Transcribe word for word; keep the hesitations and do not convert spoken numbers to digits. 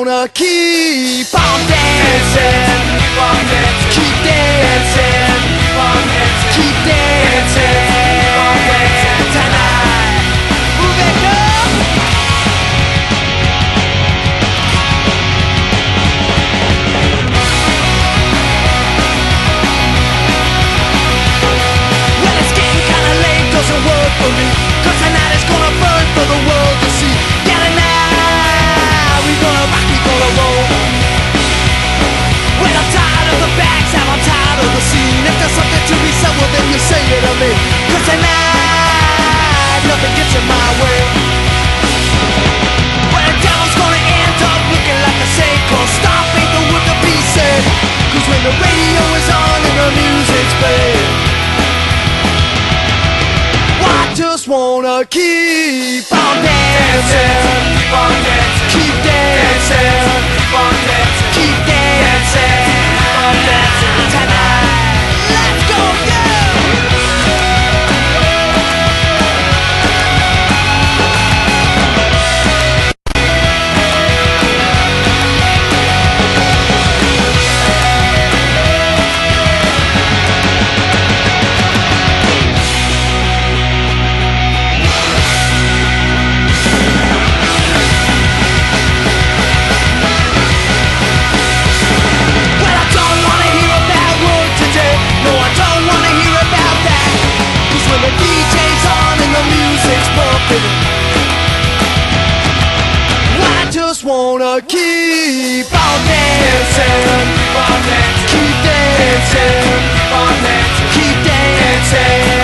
wanna keep on dancing, keep on dancing, keep dancing, keep on dancing, keep dancing, keep on dancing tonight. Move it up. Well, it's getting kinda late, doesn't work for me, 'cause tonight is gonna burn for the world to see. Yeah, tonight we gonna rock, we gonna roll. Well, I'm tired of the bags, and I'm tired of the scene. If there's something to be said, well then you say it to me, 'cause tonight nothing gets in my way. Well, the devil's gonna end up looking like a saint, 'cause stop ain't the word to be said, 'cause when the radio is on and the music's played, I just wanna keep on dancing, keep on dancing, keep dancing, keep on dancing, keep dancing, keep on dancing tonight. Let's go, yeah! Well, I don't wanna hear a bad word today. No, I don't wanna hear about that. 'Cause when the D J's on and the music's pumping, I just wanna keep on dancing, keep on dancing, keep dancing, keep on dancing, keep dancing.